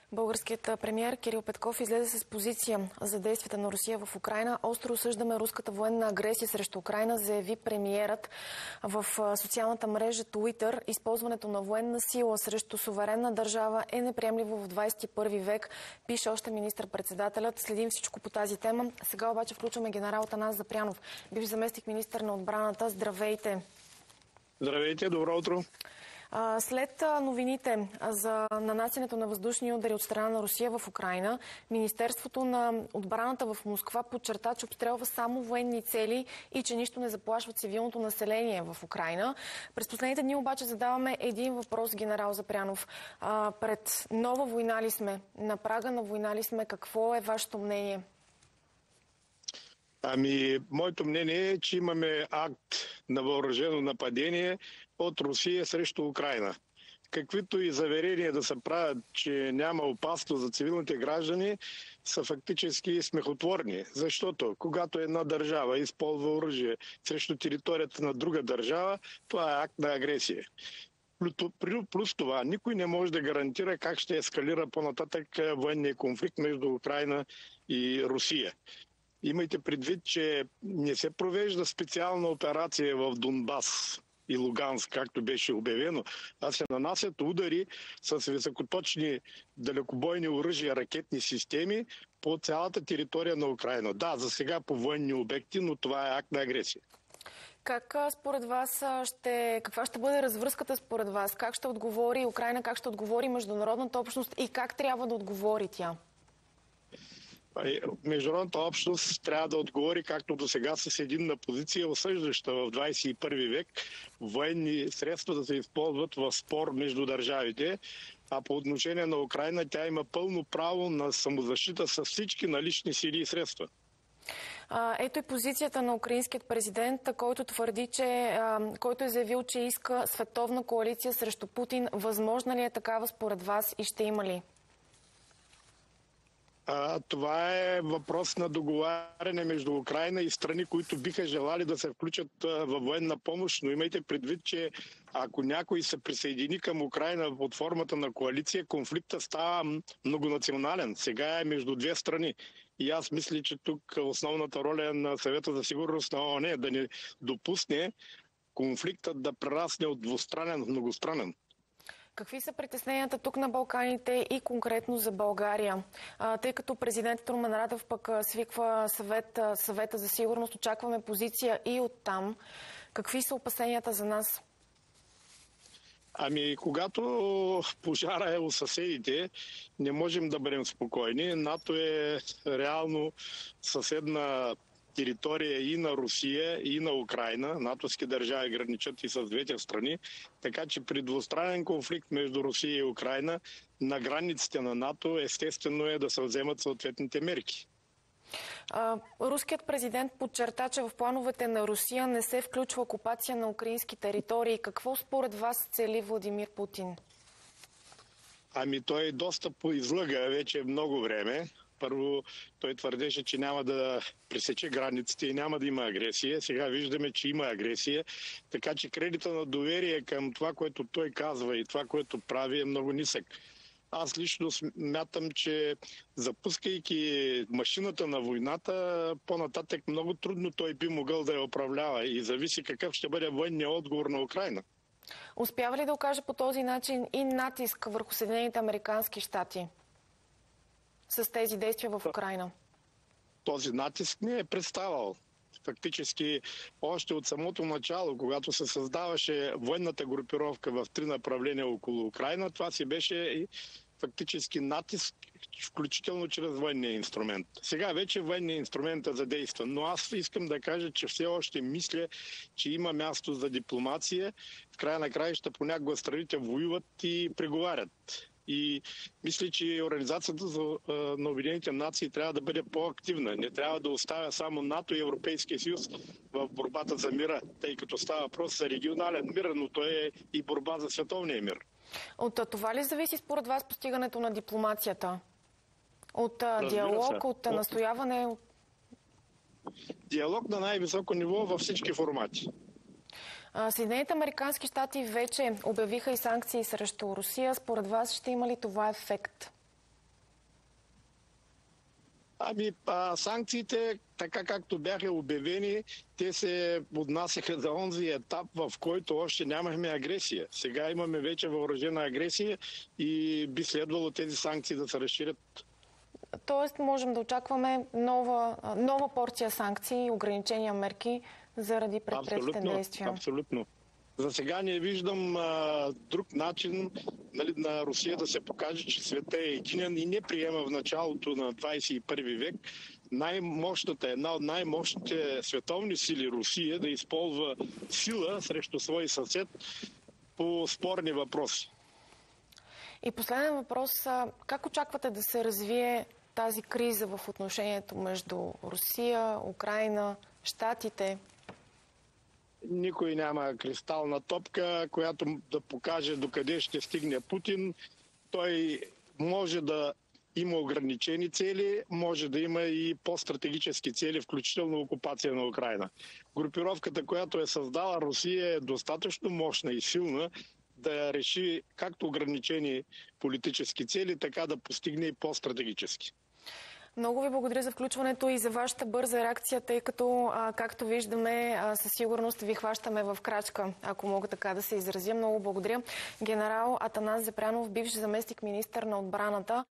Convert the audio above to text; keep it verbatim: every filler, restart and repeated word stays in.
Българският премиер Кирил Петков излезе с позиция за действията на Русия в Украйна. Остро осъждаме руската военна агресия срещу Украйна, заяви премиерът в социалната мрежа Twitter. Използването на военна сила срещу суверенна държава е неприемливо в двадесет и първи век, пише още министър-председателят. Следим всичко по тази тема. Сега обаче включваме генерал Атанас Запрянов, бивш заместник министър на отбраната. Здравейте! Здравейте, добро утро! След новините за нанасянето на въздушни удари от страна на Русия в Украйна, Министерството на отбраната в Москва подчерта, че обстрелва само военни цели и че нищо не заплашва цивилното население в Украйна. През последните дни обаче задаваме един въпрос, генерал Запрянов. Пред нова война ли сме? На прага на война ли сме? Какво е вашето мнение? Ами, моето мнение е, че имаме акт на въоръжено нападение от Русия срещу Украйна. Каквито и заверения да се правят, че няма опасност за цивилните граждани, са фактически смехотворни. Защото когато една държава използва оръжие срещу територията на друга държава, това е акт на агресия. Плюс това, никой не може да гарантира как ще ескалира по-нататък военния конфликт между Украйна и Русия. Имайте предвид, че не се провежда специална операция в Донбас и Луганск, както беше обявено, а се нанасят удари с високоточни далекобойни оръжия, ракетни системи по цялата територия на Украйна. Да, за сега по военни обекти, но това е акт на агресия. Как според вас ще, каква ще бъде развръзката според вас? Как ще отговори Украйна, как ще отговори международната общност и как трябва да отговори тя? Международната общност трябва да отговори както до сега с единна позиция, осъждаща в двадесет и първи век военни средства да се използват в спор между държавите. А по отношение на Украйна, тя има пълно право на самозащита с всички налични сили и средства. Ето и позицията на украинският президент, който твърди, че, който е заявил, че иска световна коалиция срещу Путин. Възможна ли е такава според вас и ще има ли? А, това е въпрос на договаряне между Украйна и страни, които биха желали да се включат във военна помощ, но имайте предвид, че ако някой се присъедини към Украйна под формата на коалиция, конфликта става многонационален. Сега е между две страни. И аз мисля, че тук основната роля на Съвета за сигурност на ООН е да не допусне конфликтът да прерасне от двустранен в многостранен. Какви са притесненията тук на Балканите и конкретно за България? А, тъй като президентът Румен Радев пък свиква съвет, съвета за сигурност, очакваме позиция и оттам. Какви са опасенията за нас? Ами, когато пожара е у съседите, не можем да бъдем спокойни. НАТО е реално съседна територия и на Русия, и на Украйна. натовски държави граничат и с двете страни. Така че при двустранен конфликт между Русия и Украйна на границите на НАТО естествено е да се вземат съответните мерки. А, руският президент подчерта, че в плановете на Русия не се включва окупация на украински територии. Какво според вас цели Владимир Путин? Ами той доста поизлъга вече много време. Първо, той твърдеше, че няма да пресече границите и няма да има агресия. Сега виждаме, че има агресия. Така че кредита на доверие към това, което той казва и това, което прави, е много нисък. Аз лично смятам, че запускайки машината на войната, по-нататък много трудно той би могъл да я управлява и зависи какъв ще бъде военният отговор на Украйна. Успява ли да окаже по този начин и натиск върху Съединените американски щати с тези действия в Украйна? Този натиск не е представал. Фактически още от самото начало, когато се създаваше военната групировка в три направления около Украйна, това си беше фактически натиск, включително чрез военния инструмент. Сега вече военния инструмент е задействан, но аз искам да кажа, че все още мисля, че има място за дипломация. В края на краища понякога страните воюват и преговарят. И мисля, че Организацията на Обединените нации трябва да бъде по-активна. Не трябва да оставя само НАТО и Европейския съюз в борбата за мира, тъй като става въпрос за регионален мир, но той е и борба за световния мир. От това ли зависи според вас постигането на дипломацията? От диалог, от настояване? Диалог на най-високо ниво във всички формати. Съединените американски щати вече обявиха и санкции срещу Русия. Според вас ще има ли това ефект? Ами, а, санкциите, така както бяха обявени, те се отнасяха за онзи етап, в който още нямахме агресия. Сега имаме вече въоръжена агресия и би следвало тези санкции да се разширят. Тоест, можем да очакваме нова, нова порция санкции и ограничения мерки заради предприетите действия. Абсолютно. За сега не виждам а, друг начин, нали, на Русия да се покаже, че света е единен и не приема в началото на двадесет и първи век най-мощната, една от най-мощните световни сили Русия да използва сила срещу свой съсед по спорни въпроси. И последен въпрос. Как очаквате да се развие тази криза в отношението между Русия, Украйна, Щатите? Никой няма кристална топка, която да покаже докъде ще стигне Путин. Той може да има ограничени цели, може да има и по-стратегически цели, включително окупация на Украйна. Групировката, която е създала Русия, е достатъчно мощна и силна да реши както ограничени политически цели, така да постигне и по-стратегически. Много ви благодаря за включването и за вашата бърза реакция, тъй като, а, както виждаме, а, със сигурност ви хващаме в крачка, ако мога така да се изразя. Много благодаря. Генерал Атанас Запрянов, бивш заместник министър на отбраната.